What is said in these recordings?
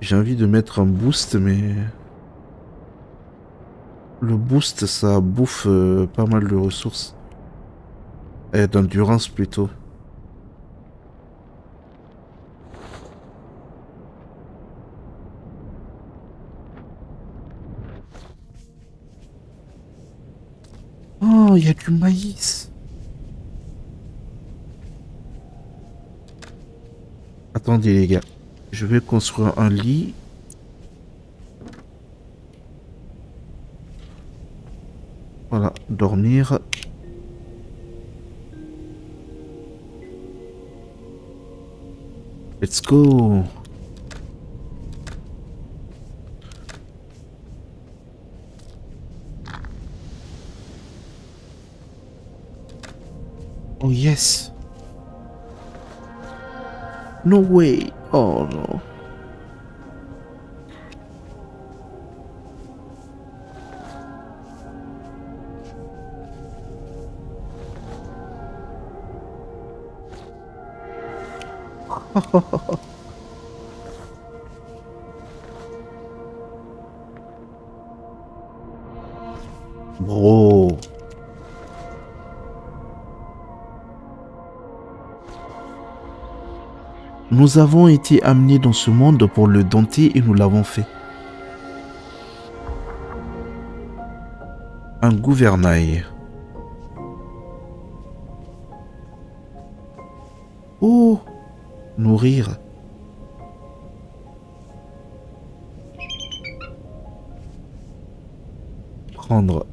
J'ai envie de mettre un boost, mais le boost, ça bouffe pas mal de ressources. Et d'endurance plutôt. Oh, il y a du maïs. Attendez les gars, je vais construire un lit. Voilà, dormir. Let's go. Oh yes. No way. Oh non. Bro. Nous avons été amenés dans ce monde pour le dompter et nous l'avons fait. Un gouvernail. Oh, nourrir. Prendre.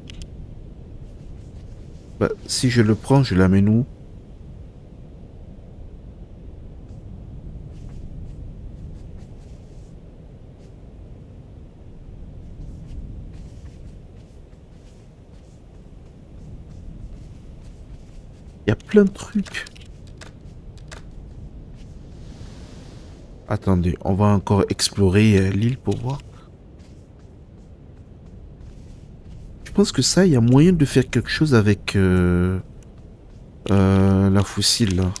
Bah, si je le prends, je l'amène où? Il y a plein de trucs. Attendez, on va encore explorer l'île pour voir. Je pense que ça, il y a moyen de faire quelque chose avec la fossile là.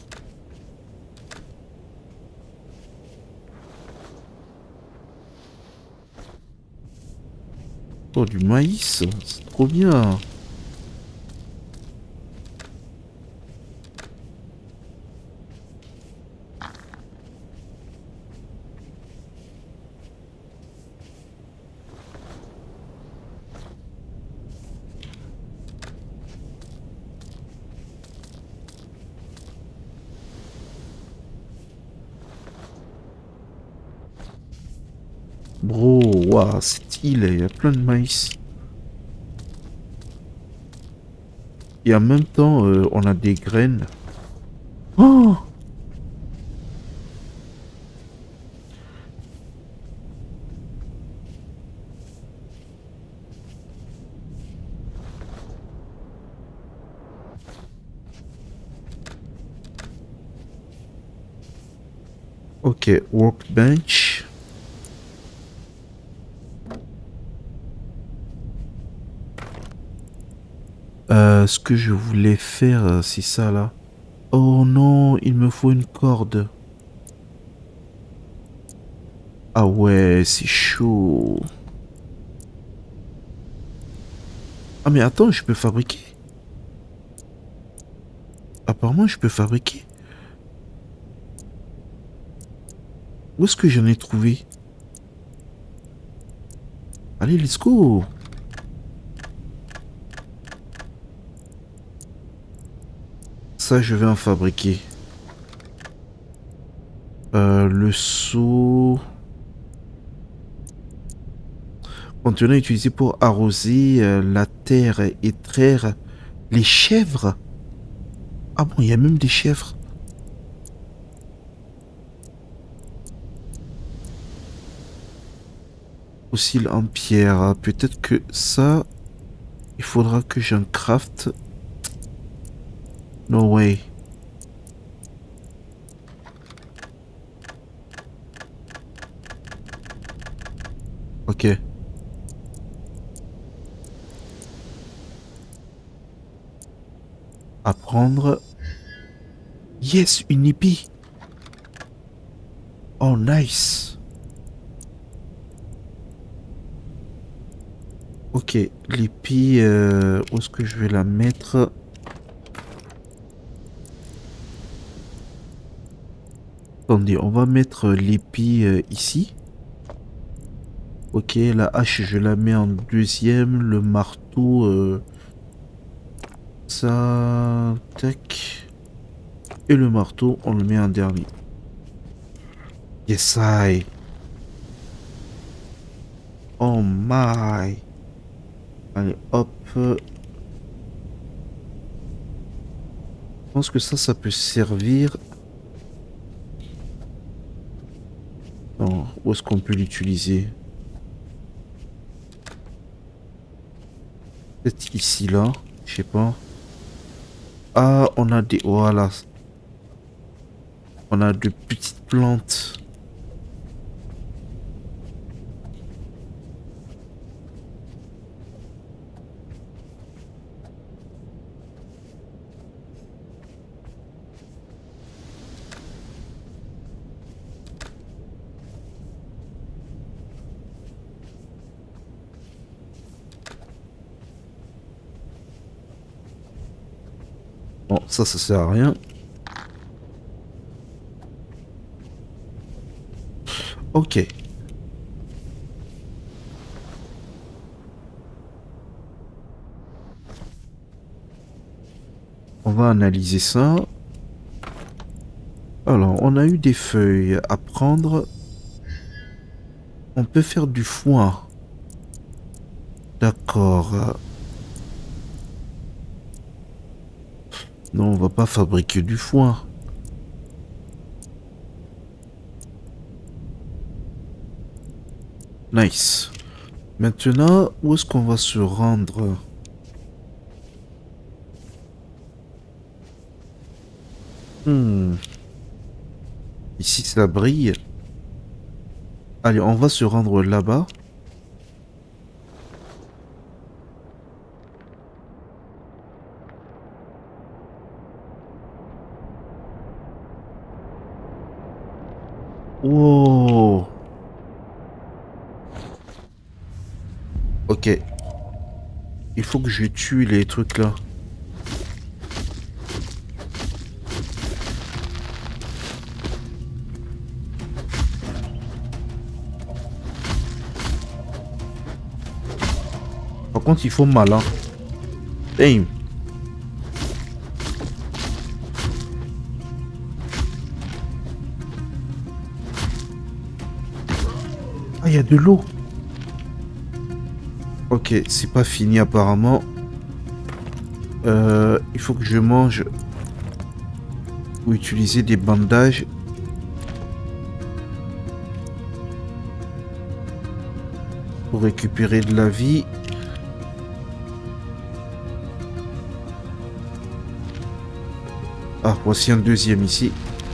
Oh, du maïs, c'est trop bien. Bro, waouh, cette île, il y a plein de maïs. Et en même temps, on a des graines. Oh! Ok, workbench. Ce que je voulais faire, c'est ça là. Oh non, il me faut une corde. Ah ouais, c'est chaud. Ah mais attends, je peux fabriquer. Apparemment, je peux fabriquer. Où est-ce que j'en ai trouvé? Allez, let's go. Ça, je vais en fabriquer. Le seau. Contenant utilisé pour arroser la terre et traire les chèvres. Ah bon, il y a même des chèvres. Fossile en pierre. Peut-être que ça, il faudra que j'en craft. No way. Ok. Apprendre. Yes, une épée. Oh, nice. Ok, l'épi, où est-ce que je vais la mettre? Attendez, on va mettre l'épi ici. Ok, la hache, je la mets en deuxième. Le marteau, ça... Tac. Et le marteau, on le met en dernier. Yes, I. Oh my. Allez, hop. Je pense que ça peut servir. Non, où est-ce qu'on peut l'utiliser? Peut-être ici, là. Je sais pas. Ah, on a des... Voilà. On a de petites plantes. Bon, ça sert à rien. Ok. On va analyser ça. Alors, on a eu des feuilles à prendre. On peut faire du foin. D'accord. Non, on va pas fabriquer du foin. Nice. Maintenant, où est-ce qu'on va se rendre? Ici, ça brille. Allez, on va se rendre là-bas. Wow. Ok. Il faut que je tue les trucs là. Par contre, il faut malin. Damn. Ah, il y a de l'eau. Ok, c'est pas fini apparemment. Il faut que je mange ou utiliser des bandages. Pour récupérer de la vie. Ah, voici un deuxième ici.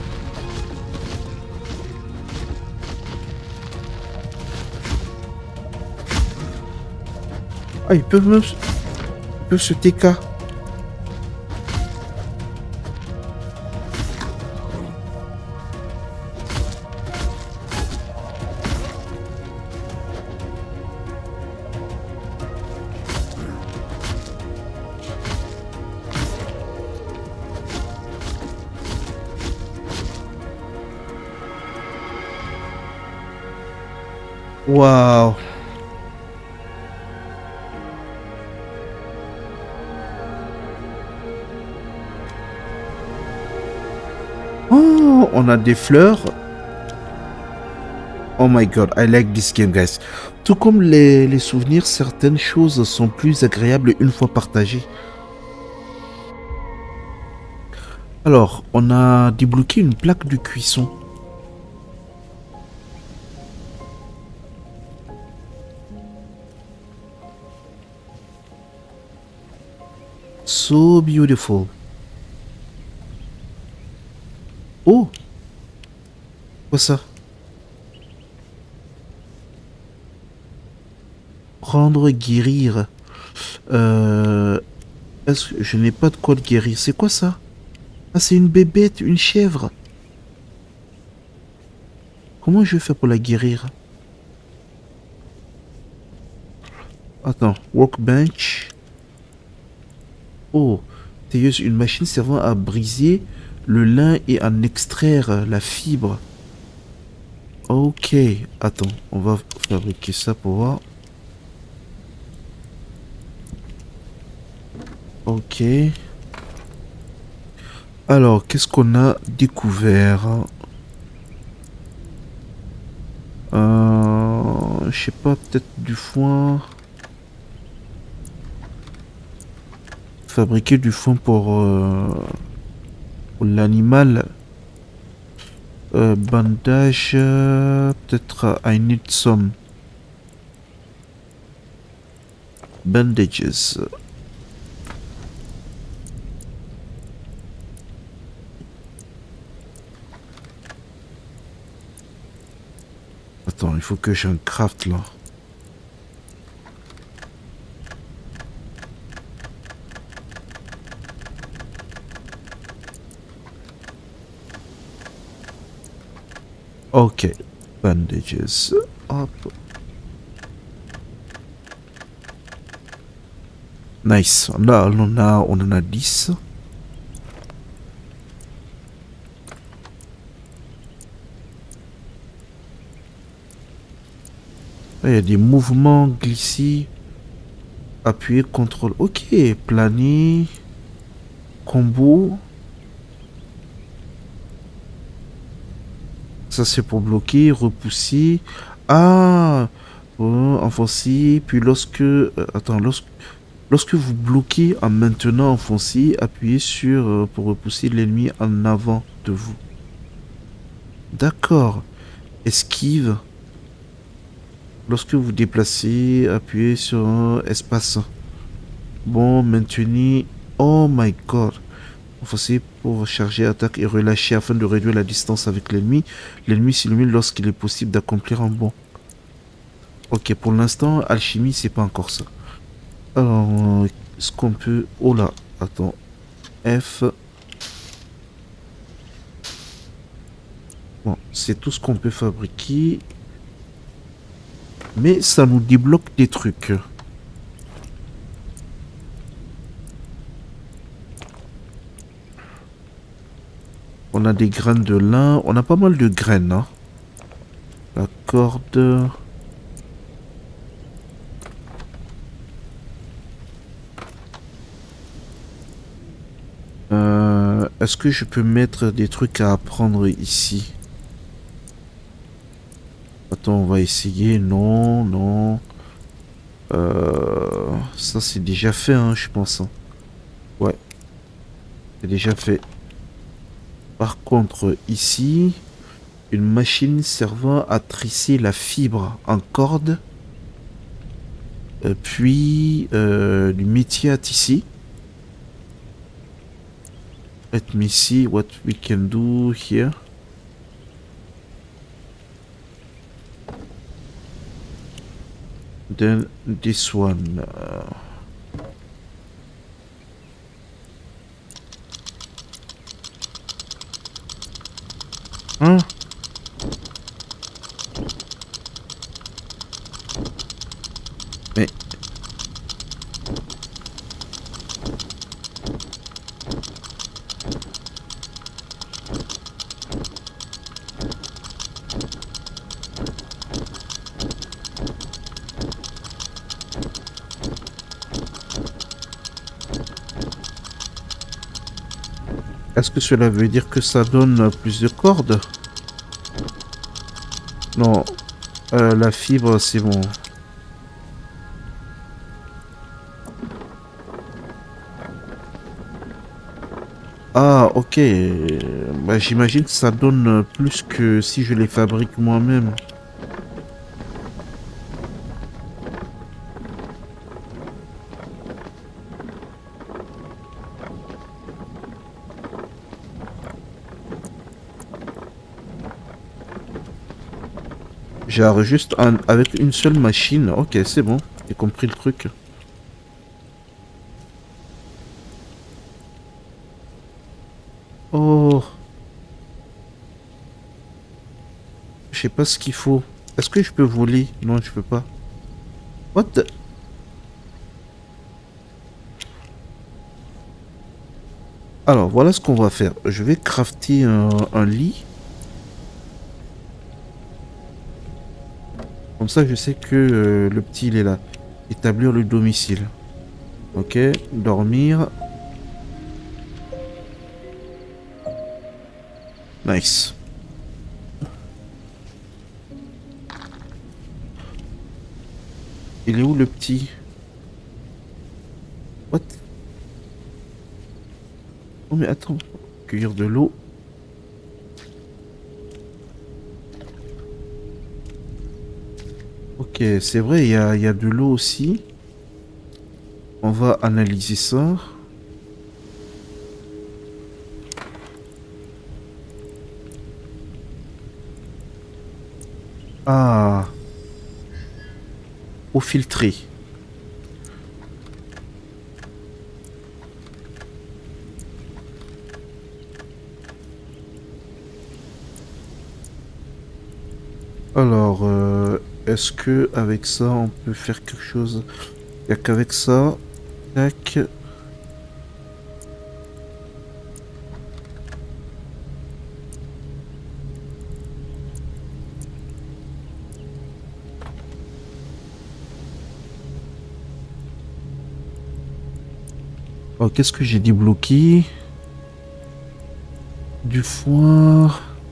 Ah, il peut se TK. Waouh. Oh, on a des fleurs. Oh my god, I like this game, guys. Tout comme les souvenirs, certaines choses sont plus agréables une fois partagées. Alors, on a débloqué une plaque de cuisson. So beautiful. Oh, quoi ça? Prendre, guérir. Est-ce que je n'ai pas de quoi le guérir? C'est quoi ça? Ah, c'est une bébête, une chèvre. Comment je vais faire pour la guérir? Attends, workbench. Oh, tailleuse, une machine servant à briser le lin et à en extraire la fibre. Ok, attends, on va fabriquer ça pour voir. Ok. Alors, qu'est-ce qu'on a découvert? Je sais pas, peut-être du foin. Fabriquer du foin pour l'animal. Bandage. Peut-être I need some bandages. Attends, il faut que j'en craft là. Ok, bandages. Hop. Nice. Là, on en a 10. Là, il y a des mouvements glissés. Appuyer, contrôle. Ok, planer. Combo. Ça, c'est pour bloquer, repousser. Ah, enfoncer. Puis lorsque... attends, lorsque vous bloquez en maintenant enfoncer, appuyez sur pour repousser l'ennemi en avant de vous. D'accord. Esquive. Lorsque vous déplacez, appuyez sur espace. Bon, maintenir. Oh my god. Enfoncer pour charger, attaque et relâcher afin de réduire la distance avec l'ennemi. L'ennemi s'illumine lorsqu'il est possible d'accomplir un bond. Ok, pour l'instant, alchimie, c'est pas encore ça. Alors, est-ce qu'on peut... Oh là, attends. F. Bon, c'est tout ce qu'on peut fabriquer. Mais ça nous débloque des trucs. On a des graines de lin. On a pas mal de graines. Hein. La corde. Est-ce que je peux mettre des trucs à apprendre ici? Attends, on va essayer. Non, non. Ça, c'est déjà fait, hein, je pense. Hein. Ouais. C'est déjà fait. Par contre, ici, une machine servant à trisser la fibre en corde. Puis, du métier à tisser. Let me see what we can do here. Then this one. Hein? Mais... Est-ce que cela veut dire que ça donne plus de cordes? Non, la fibre, c'est bon. Ah, ok. Bah, j'imagine que ça donne plus que si je les fabrique moi-même. Genre juste avec une seule machine. Ok, c'est bon. J'ai compris le truc. Oh. Je sais pas ce qu'il faut. Est-ce que je peux voler? Non, je peux pas. What the... Alors, voilà ce qu'on va faire. Je vais crafter un lit. Comme ça, je sais que le petit, il est là. Établir le domicile. Ok, dormir. Nice. Il est où le petit? What? Oh mais attends. Cueillir de l'eau. Ok, c'est vrai, il y a de l'eau aussi. On va analyser ça. Ah, eau filtrée. Alors, est-ce que avec ça, on peut faire quelque chose? Il n'y a qu'avec ça. Tac. Oh, qu'est-ce que j'ai débloqué? Du foin.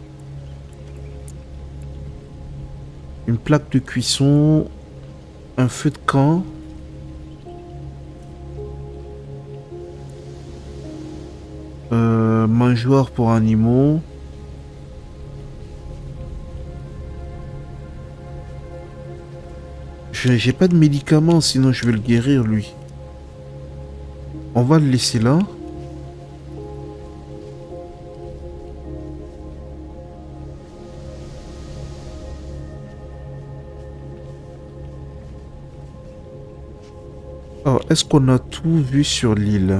Une plaque de cuisson. Un feu de camp. Mangeoire pour animaux. J'ai pas de médicaments, sinon je vais le guérir, lui. On va le laisser là. Alors, est-ce qu'on a tout vu sur l'île?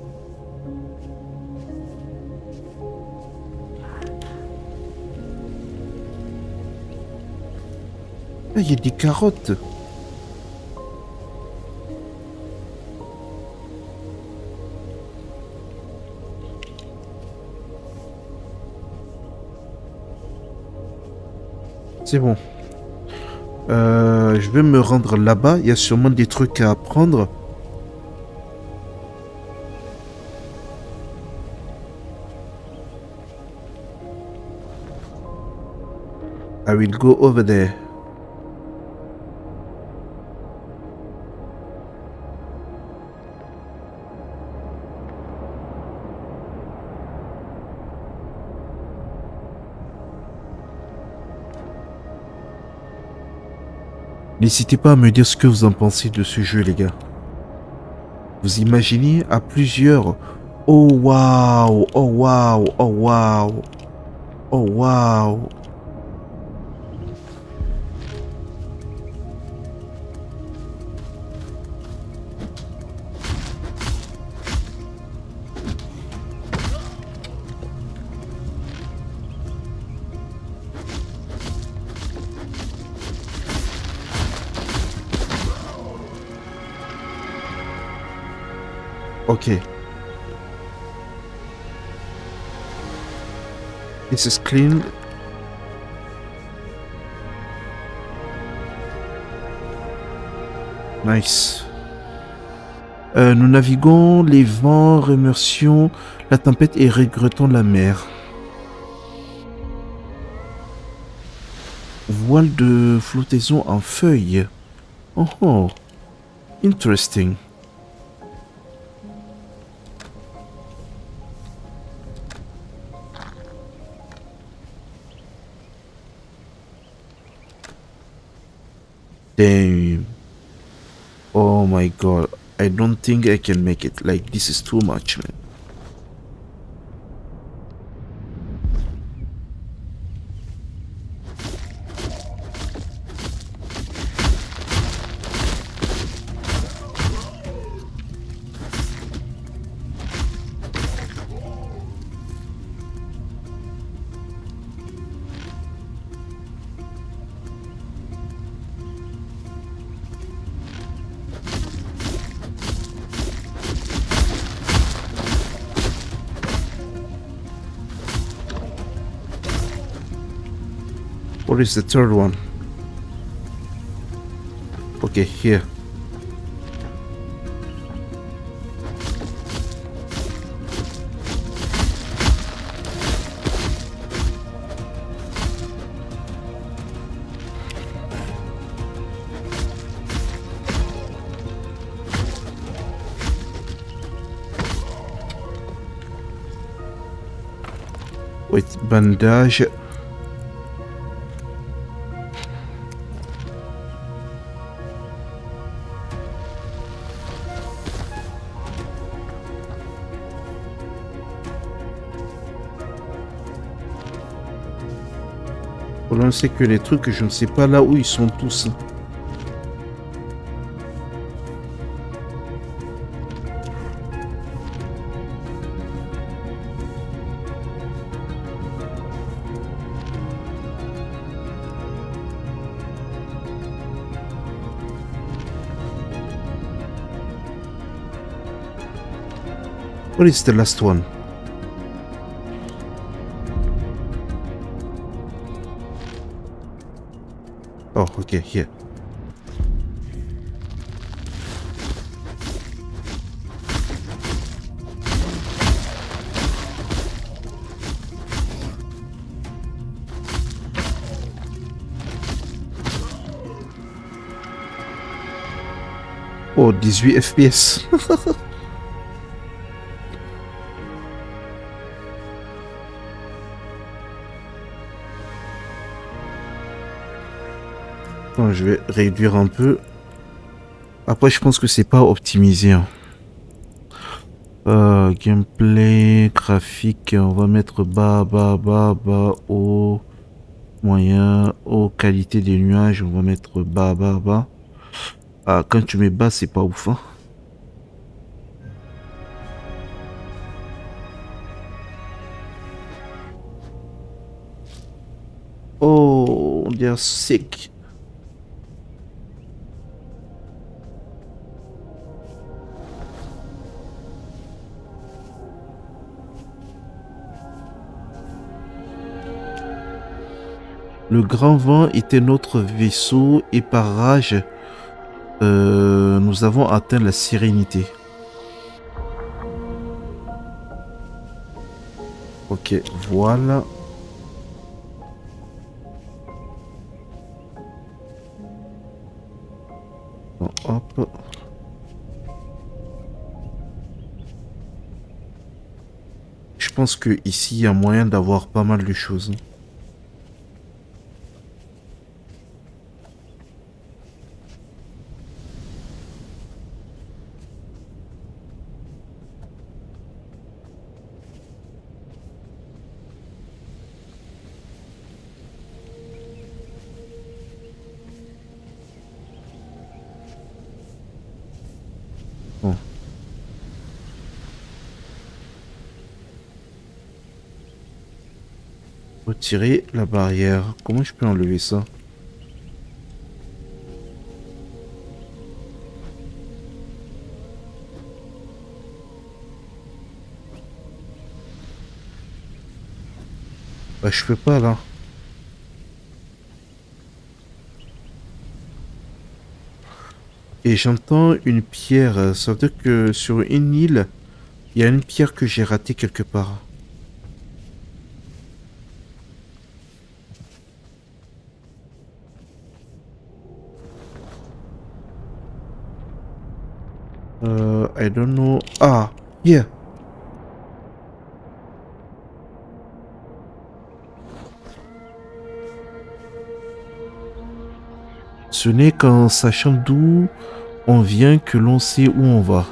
Ah, il y a des carottes. C'est bon. Je vais me rendre là-bas. Il y a sûrement des trucs à apprendre. I will go over there. N'hésitez pas à me dire ce que vous en pensez de ce jeu, les gars. Vous imaginez à plusieurs. Oh waouh, oh waouh, oh waouh, oh waouh. Ok. This is clean. Nice. Nous naviguons les vents, remercions la tempête et regrettons la mer. Voile de flottaison en feuilles. Oh oh. Interesting. Damn. Oh my god. I don't think I can make it. Like, this is too much, man. What is the third one? Okay, here. Wait, bandage. Le problème c'est que les trucs, je ne sais pas là où ils sont tous. What is the last one? Oh, okay, here. Oh, 18 FPS. Bon, je vais réduire un peu. Après, je pense que c'est pas optimisé. Hein. Gameplay, graphique, on va mettre bas, haut, moyen, haut, qualité des nuages, on va mettre bas. Ah, quand tu mets bas, c'est pas ouf. Hein. Oh, they are sick. Le grand vent était notre vaisseau et par rage, nous avons atteint la sérénité. Ok, voilà. Bon, hop. Je pense que ici il y a moyen d'avoir pas mal de choses. Bon. Retirer la barrière. Comment je peux enlever ça? Bah, je peux pas là. Et j'entends une pierre. Ça veut dire que sur une île, il y a une pierre que j'ai ratée quelque part. I don't know. Ah, yeah. Ce n'est qu'en sachant d'où on vient que l'on sait où on va.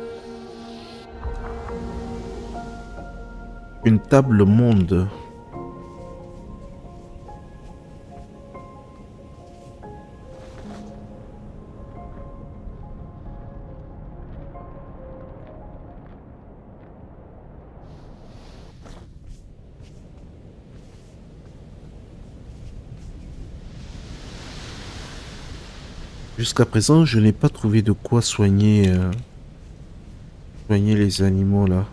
Une table monde. Jusqu'à présent, je n'ai pas trouvé de quoi soigner, soigner les animaux là.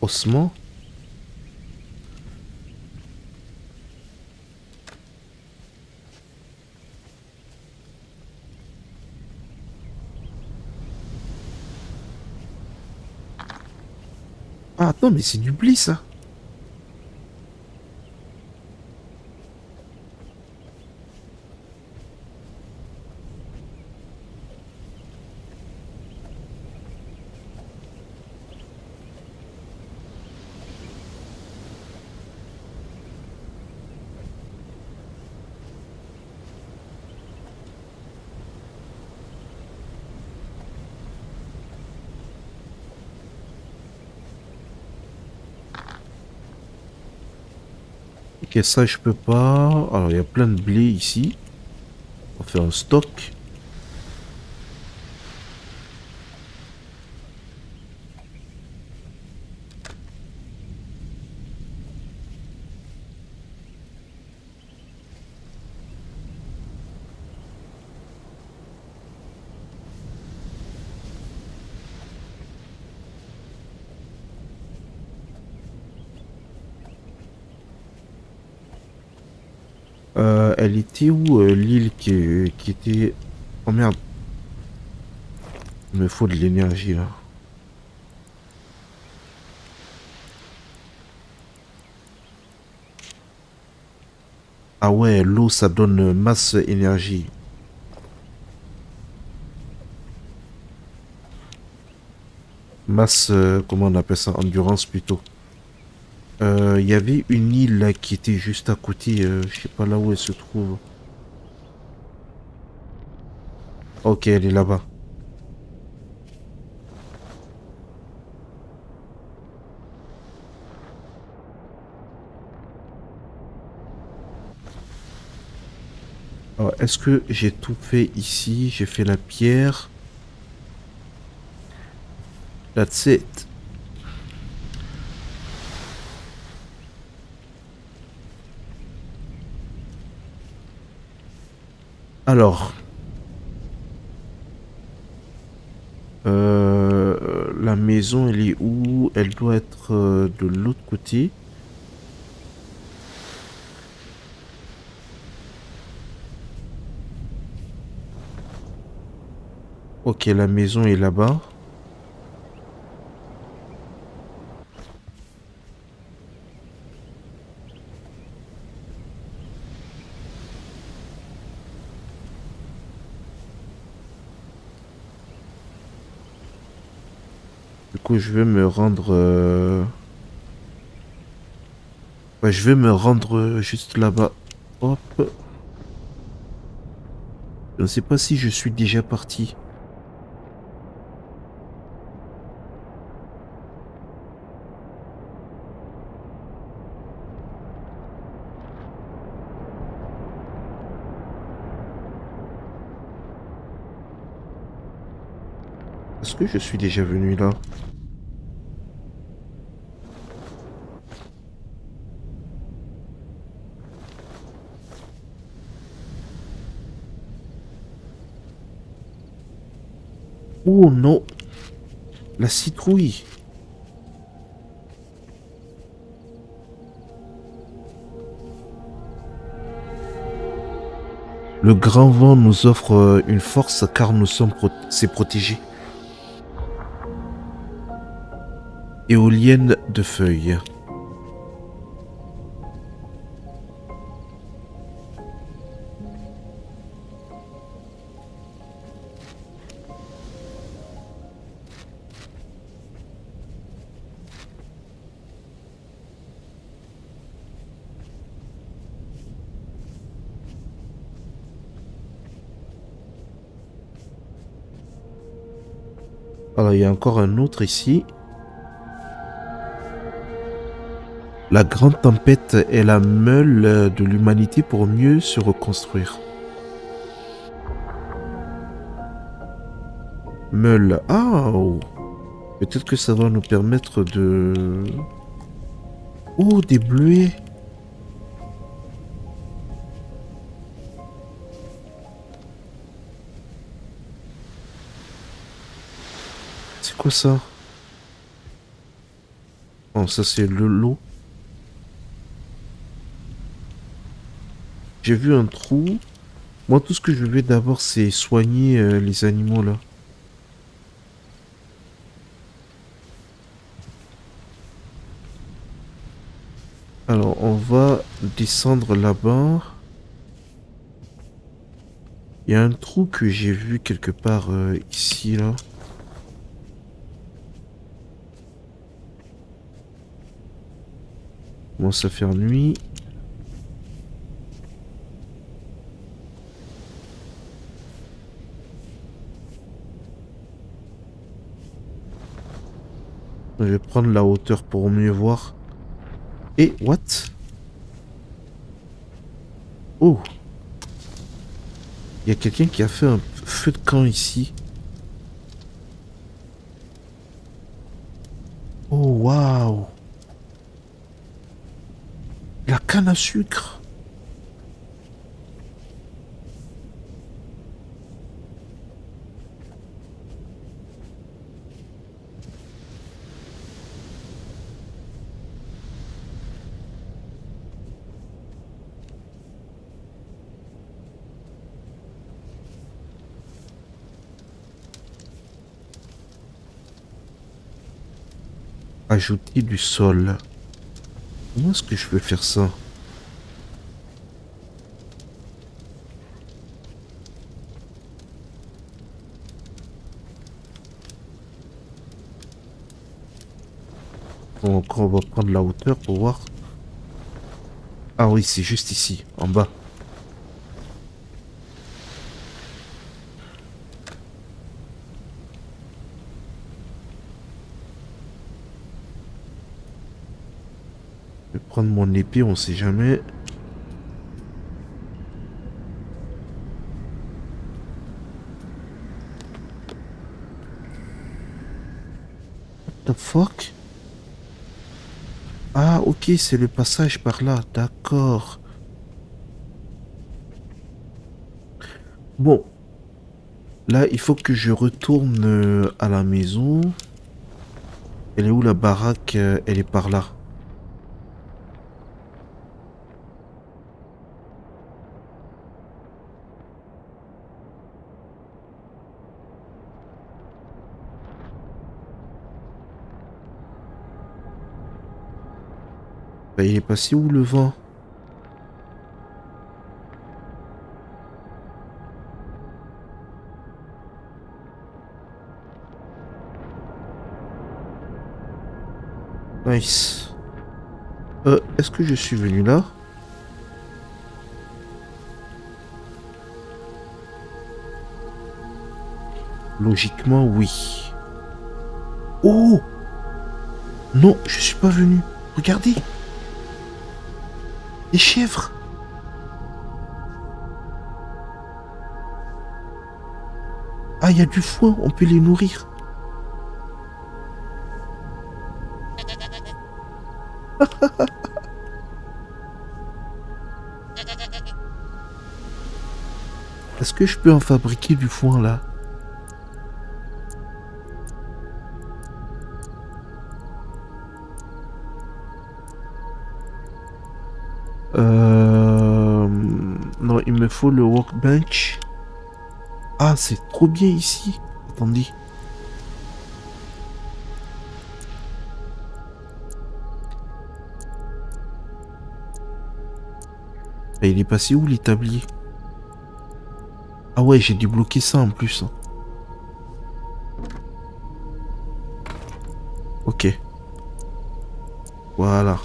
ossements. Ah, attends, mais c'est du blé, ça. Ok, ça, je peux pas. Alors, il y a plein de blé ici. On va faire un stock. Elle était où, l'île qui était... Oh merde, il me faut de l'énergie, là. Ah ouais, l'eau, ça donne masse énergie. Masse, comment on appelle ça? Endurance, plutôt. Il y avait une île, là, qui était juste à côté. Je sais pas là où elle se trouve. Ok, elle est là-bas. Alors, est-ce que j'ai tout fait ici? J'ai fait la pierre. That's it. Alors, la maison, elle est où? Elle doit être de l'autre côté. Ok, la maison est là-bas. Du coup, je vais me rendre... ouais, je vais me rendre juste là-bas. Hop. Je ne sais pas si je suis déjà parti. Est-ce que je suis déjà venu là? Oh non! La citrouille! Le grand vent nous offre une force car nous sommes c'est protégé. Éolienne de feuilles. Alors il y a encore un autre ici. La grande tempête est la meule de l'humanité pour mieux se reconstruire. Meule. Ah, oh. Peut-être que ça va nous permettre de... Oh, des bleuets. C'est quoi ça? Oh, ça c'est le lot. J'ai vu un trou. Moi, tout ce que je vais d'abord, c'est soigner les animaux là. Alors, on va descendre là-bas. Il y a un trou que j'ai vu quelque part ici, là. Commence à faire nuit. Je vais prendre la hauteur pour mieux voir. Et what? Oh! Il y a quelqu'un qui a fait un feu de camp ici. Oh waouh! La canne à sucre! Ajouter du sol. Comment est-ce que je peux faire ça? Bon, encore on va prendre la hauteur pour voir. Ah oui, c'est juste ici, en bas. Je vais prendre mon épée, on sait jamais. What the fuck? Ah, ok, c'est le passage par là, d'accord. Bon, là, il faut que je retourne à la maison. Elle est où la baraque? Elle est par là. Bah, il est passé où le vent? Nice. Est-ce que je suis venu là? Logiquement, oui. Oh! Non, je suis pas venu. Regardez. Des chèvres. Ah, il y a du foin, on peut les nourrir. Est-ce que je peux en fabriquer du foin là? Non, il me faut le workbench. Ah, c'est trop bien ici. Attendez. Et il est passé où l'établi? Ah ouais, j'ai débloqué ça en plus. Ok. Voilà.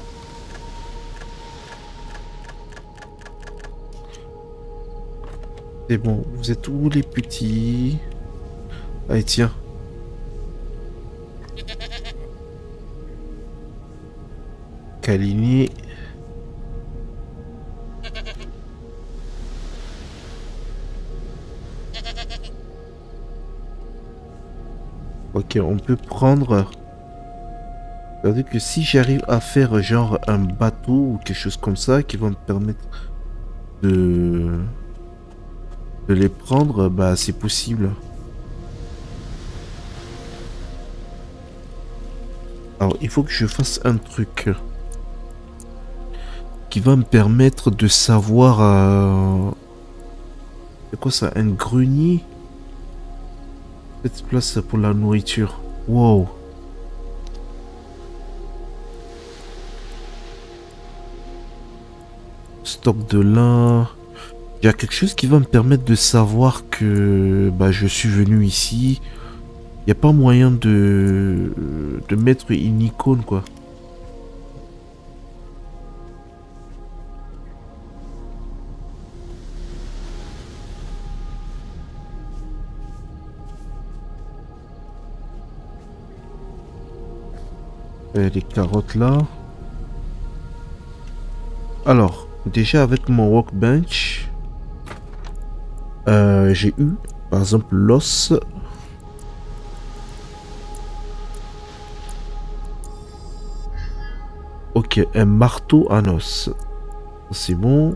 C'est bon, vous êtes où les petits? Allez, tiens. Kalini. Ok, on peut prendre... C'est-à-dire que si j'arrive à faire genre un bateau ou quelque chose comme ça qui va me permettre de les prendre, bah c'est possible. Alors, il faut que je fasse un truc qui va me permettre de savoir... C'est quoi ça? Un grenier? Cette place pour la nourriture. Wow. Stock de lin. Il y a quelque chose qui va me permettre de savoir que bah, je suis venu ici. Il n'y a pas moyen de mettre une icône, quoi. Les carottes là. Alors, déjà avec mon workbench, j'ai eu, par exemple, l'os. Ok, un marteau en os. C'est bon.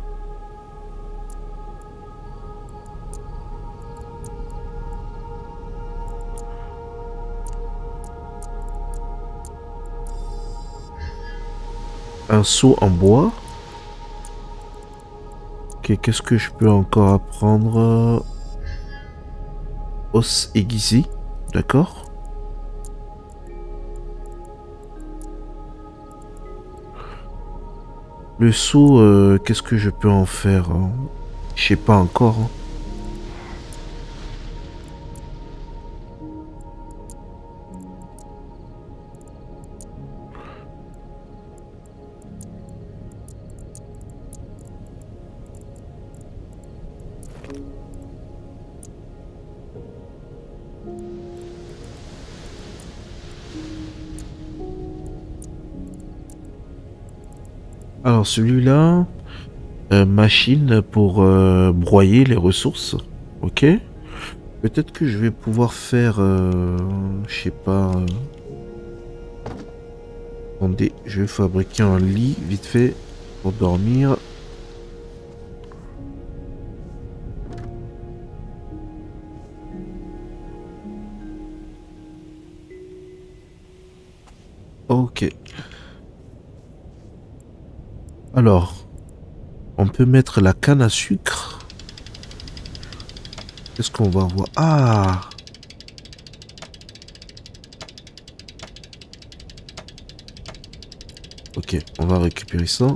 Un seau en bois. Ok, qu'est-ce que je peux encore apprendre? Os aiguisé. D'accord. Le seau, qu'est-ce que je peux en faire, hein? Je sais pas encore, hein. Alors celui-là, machine pour broyer les ressources. Ok. Peut-être que je vais pouvoir faire, je sais pas. Attendez, je vais fabriquer un lit vite fait pour dormir. Ok. Alors, on peut mettre la canne à sucre. Qu'est-ce qu'on va voir? Ah! Ok, on va récupérer ça.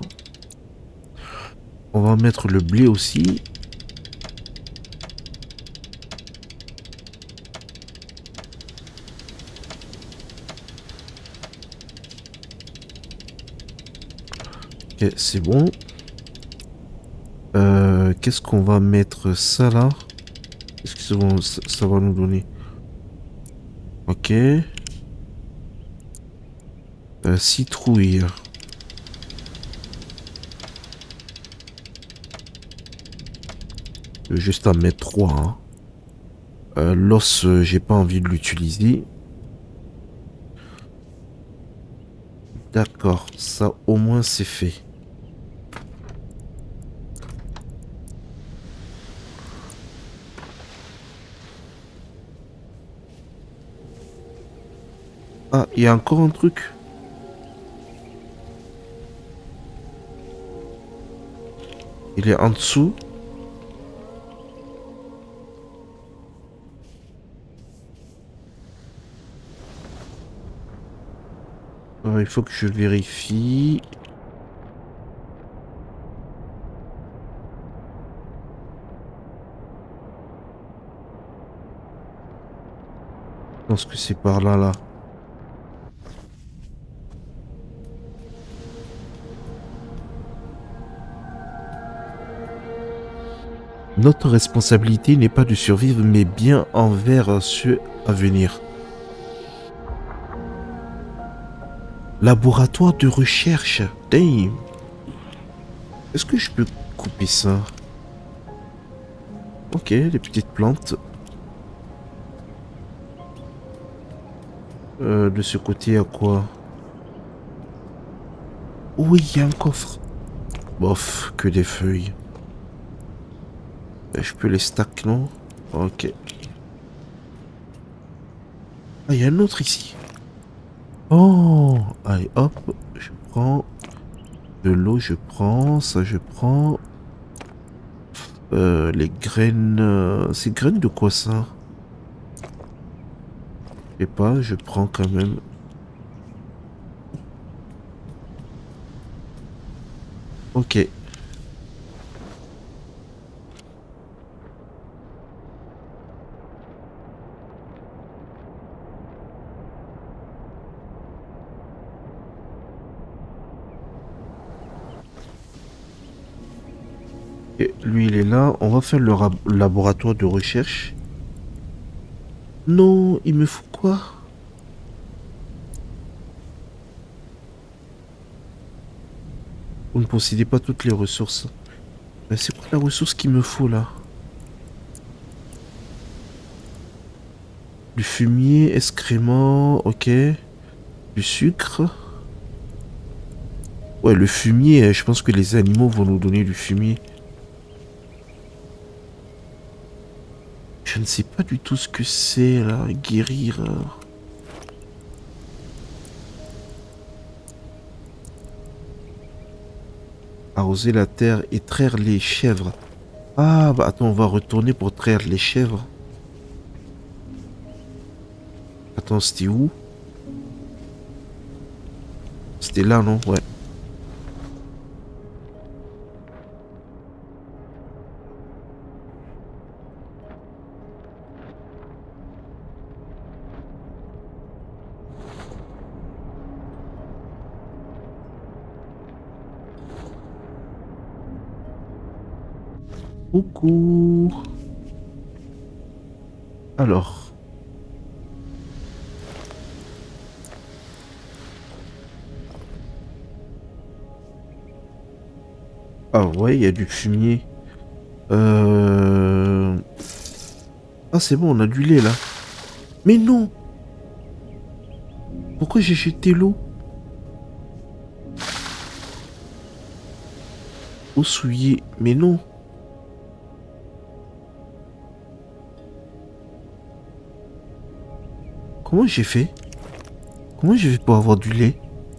On va mettre le blé aussi. Ok, c'est bon. Qu'est-ce qu'on va mettre ça là? Qu'est-ce que ça va nous donner? Ok. Citrouille. Je vais juste en mettre 3. Hein. L'os, j'ai pas envie de l'utiliser. D'accord, ça au moins c'est fait. Ah, il y a encore un truc. Il est en dessous. Il faut que je vérifie. Je pense que c'est par là, là. Notre responsabilité n'est pas de survivre, mais bien envers ceux à venir. Laboratoire de recherche. Damn. Est-ce que je peux couper ça? Ok, les petites plantes. De ce côté, à quoi? Oui, il y a un coffre. Bof, que des feuilles. Je peux les stack, non? Ok. Ah, il y a un autre ici. Oh, allez, hop, je prends de l'eau, je prends ça, je prends les graines. C'est graines de quoi ça? Je sais pas, je prends quand même. Ok. Et lui, il est là. On va faire le laboratoire de recherche. Non, il me faut quoi? Vous ne possédez pas toutes les ressources. Mais c'est quoi la ressource qu'il me faut là? Du fumier, excrément, ok. Du sucre. Ouais, le fumier, je pense que les animaux vont nous donner du fumier. Je ne sais pas du tout ce que c'est là, guérir. Arroser la terre et traire les chèvres. Ah, bah attends, on va retourner pour traire les chèvres. Attends, c'était où? C'était là, non? Ouais. Coucou. Alors. Ah ouais, il y a du fumier. Ah c'est bon, on a du lait là. Mais non! Pourquoi j'ai jeté l'eau? Eau souillée. Mais non! Comment j'ai fait? Comment j'ai fait pour avoir du lait?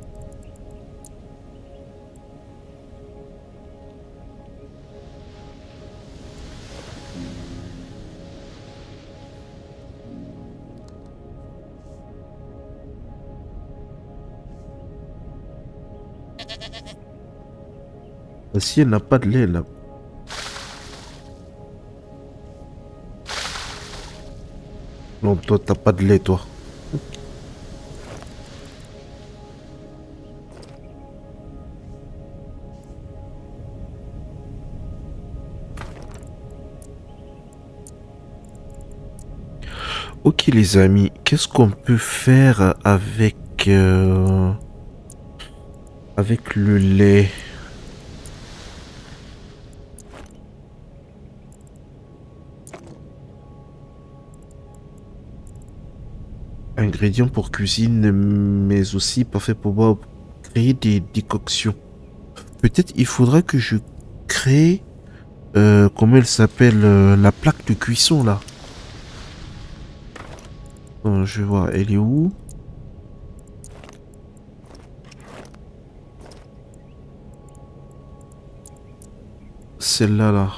Bah, si elle n'a pas de lait là. Non, toi t'as pas de lait toi. Ok les amis, qu'est-ce qu'on peut faire avec avec le lait? Ingrédients pour cuisine, mais aussi parfait pour boire, créer des décoctions. Peut-être il faudra que je crée, comment elle s'appelle, la plaque de cuisson là. Je vais voir, elle est où? Celle-là là.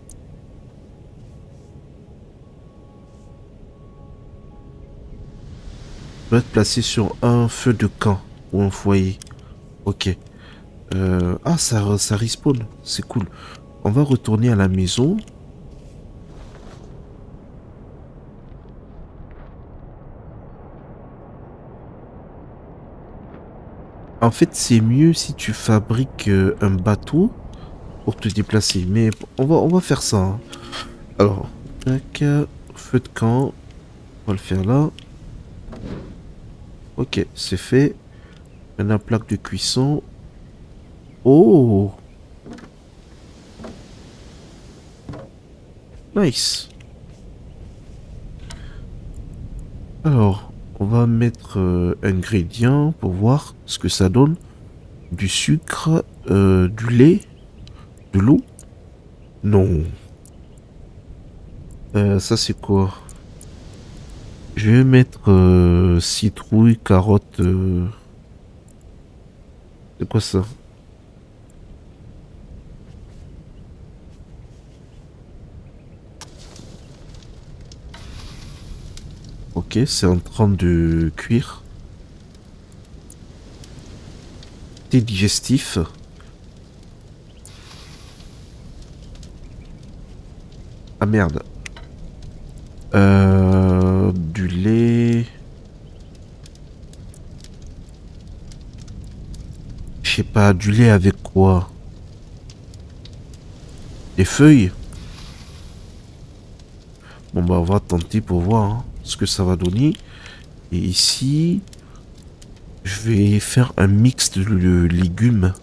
Doit être placée sur un feu de camp ou un foyer. Ok. Ah, ça respawn. C'est cool. On va retourner à la maison. En fait, c'est mieux si tu fabriques un bateau pour te déplacer. Mais on va faire ça, hein. Alors, tac, feu de camp. On va le faire là. Ok, c'est fait. Maintenant, plaque de cuisson. Oh! Nice. Alors, on va mettre ingrédients pour voir ce que ça donne. Du sucre, du lait, de l'eau. Non. Ça c'est quoi? Je vais mettre citrouille, carotte. C'est quoi ça? Ok, c'est en train de cuire. Thé digestif. Ah merde. Du lait. Je sais pas, du lait avec quoi? Des feuilles? Bon bah on va tenter pour voir hein, ce que ça va donner. Et ici, je vais faire un mix de légumes.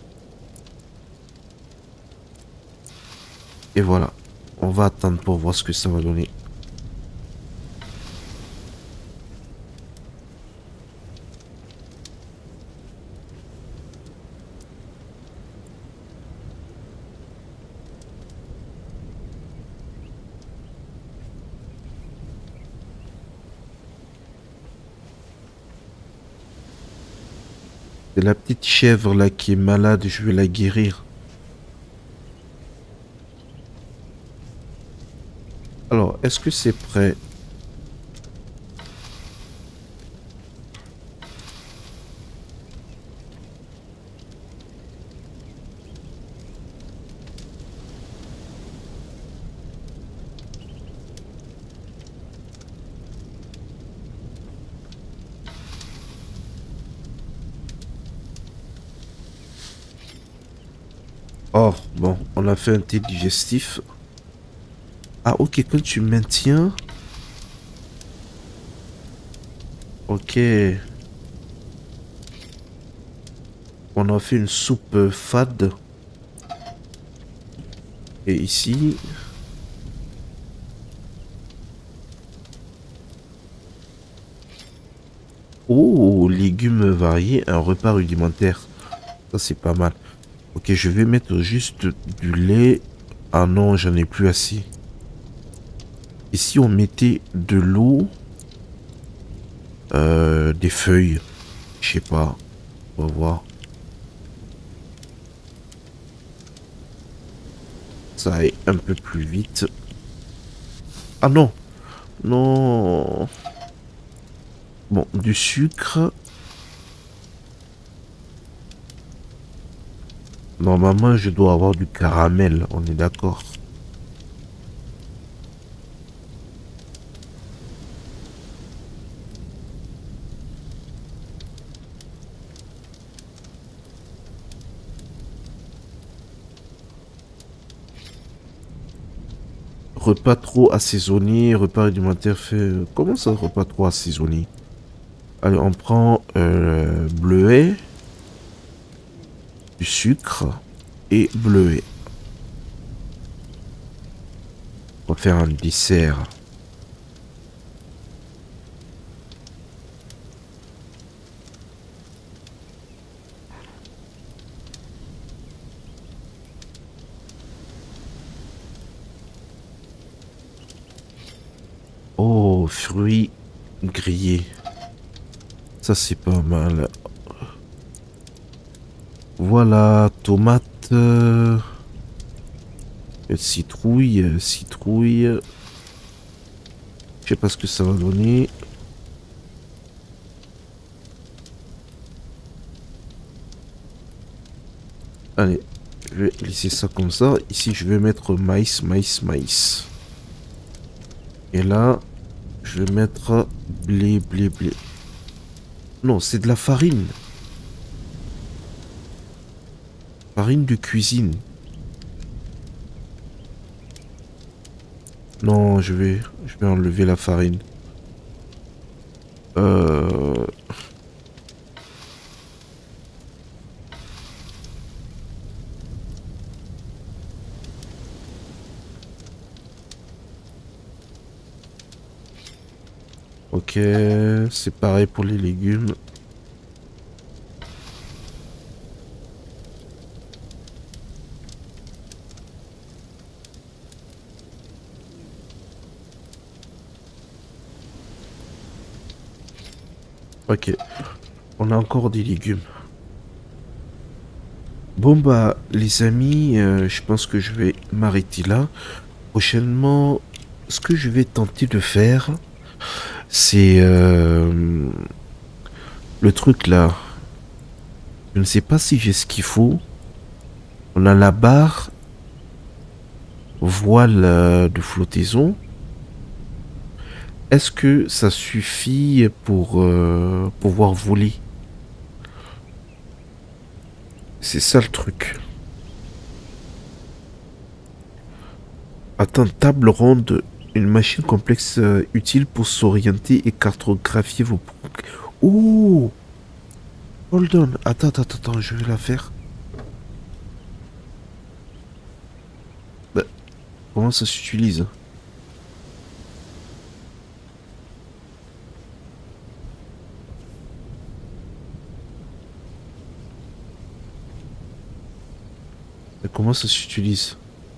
Et voilà. On va attendre pour voir ce que ça va donner. C'est la petite chèvre là qui est malade, je vais la guérir. Alors, est-ce que c'est prêt? Oh, bon, on a fait un thé digestif. Ah, ok, quand tu maintiens... Ok, on a fait une soupe fade. Et ici... Oh, légumes variés, un repas rudimentaire. Ça, c'est pas mal. Ok, je vais mettre juste du lait. Ah non, j'en ai plus assez. Et si on mettait de l'eau, des feuilles, je sais pas, on va voir. Ça aille un peu plus vite. Ah non, non. Bon, du sucre. Normalement, je dois avoir du caramel, on est d'accord. Repas trop assaisonné, repas alimentaire fait... Comment ça, repas trop assaisonné? Allez, on prend bleuet, du sucre et bleuet. On va faire un dessert. Oh, fruits grillés. Ça, c'est pas mal. Voilà, tomate, citrouille, citrouille. Je sais pas ce que ça va donner. Allez, je vais laisser ça comme ça. Ici, je vais mettre maïs, maïs, maïs. Et là, je vais mettre blé, blé, blé. Non, c'est de la farine. Farine de cuisine. Non, je vais enlever la farine. Euh... Ok, c'est pareil pour les légumes. Ok. On a encore des légumes. Bon bah les amis, je pense que je vais m'arrêter là. Prochainement, ce que je vais tenter de faire, c'est le truc là. Je ne sais pas si j'ai ce qu'il faut. On a la barre voile de flottaison. Est-ce que ça suffit pour pouvoir voler? C'est ça le truc. Attends, table ronde, une machine complexe utile pour s'orienter et cartographier vos... Oh! Hold on, attends, je vais la faire. Bah, comment ça s'utilise? Comment ça s'utilise?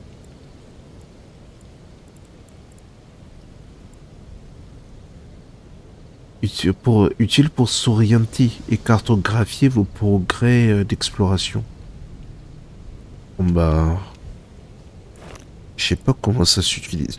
Utile pour s'orienter et cartographier vos progrès d'exploration. Bon bah... Je sais pas comment ça s'utilise.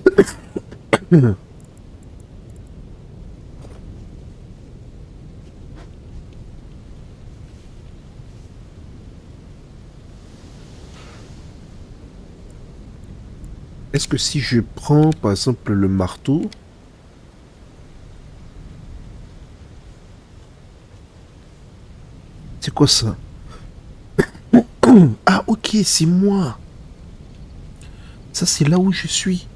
Est-ce que si je prends par exemple le marteau... C'est quoi ça? Ah ok, c'est moi. Ça c'est là où je suis.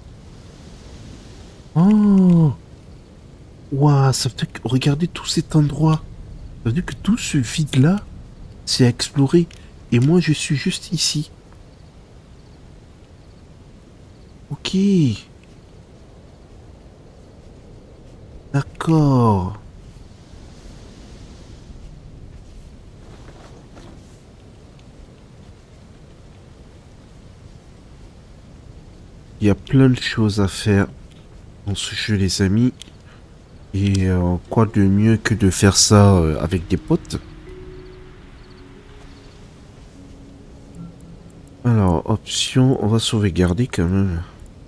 Oh. Waouh, ça veut dire que... Regardez tout cet endroit. Ça veut dire que tout ce vide là, c'est à explorer. Et moi je suis juste ici. Ok. D'accord. Il y a plein de choses à faire dans ce jeu, les amis. Et quoi de mieux que de faire ça avec des potes? Alors, option, on va sauvegarder quand même.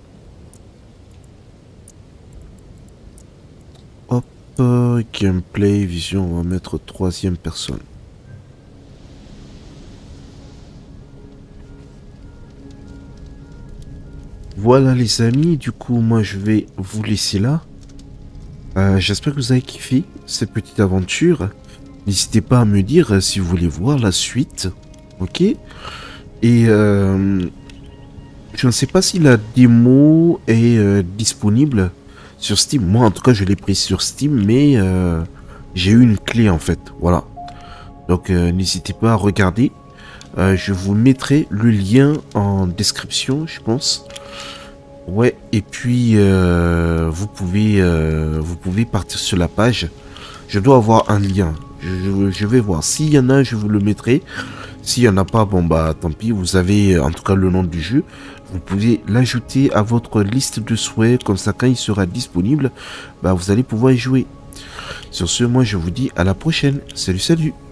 Hop, gameplay, vision, on va mettre troisième personne. Voilà les amis, du coup moi je vais vous laisser là. J'espère que vous avez kiffé cette petite aventure. N'hésitez pas à me dire si vous voulez voir la suite. Ok. Et je ne sais pas si la démo est disponible sur Steam. Moi en tout cas je l'ai pris sur Steam, mais j'ai eu une clé en fait. Voilà. Donc n'hésitez pas à regarder. Je vous mettrai le lien en description, je pense. Ouais, et puis vous pouvez partir sur la page. Je dois avoir un lien. Je vais voir. S'il y en a, je vous le mettrai. S'il n'y en a pas, bon bah tant pis. Vous avez en tout cas le nom du jeu. Vous pouvez l'ajouter à votre liste de souhaits. Comme ça, quand il sera disponible, bah, vous allez pouvoir y jouer. Sur ce, moi je vous dis à la prochaine. Salut, salut.